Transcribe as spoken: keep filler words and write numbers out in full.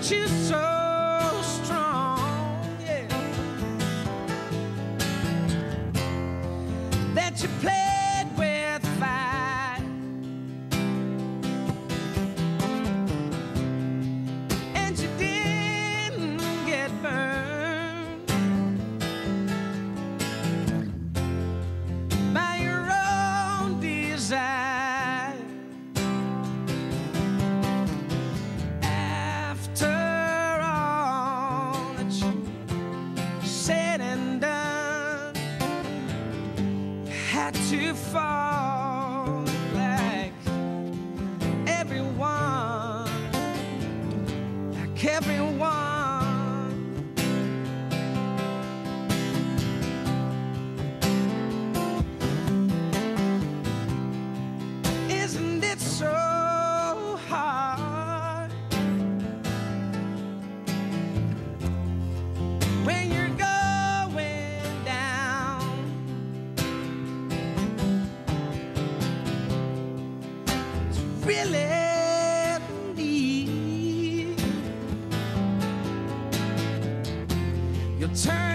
Aren't you so strong, yeah, that you played with fire and you didn't get burned by your own desire? Had to fall like everyone, like everyone. Isn't it so hard when you're going down? Really need your turn.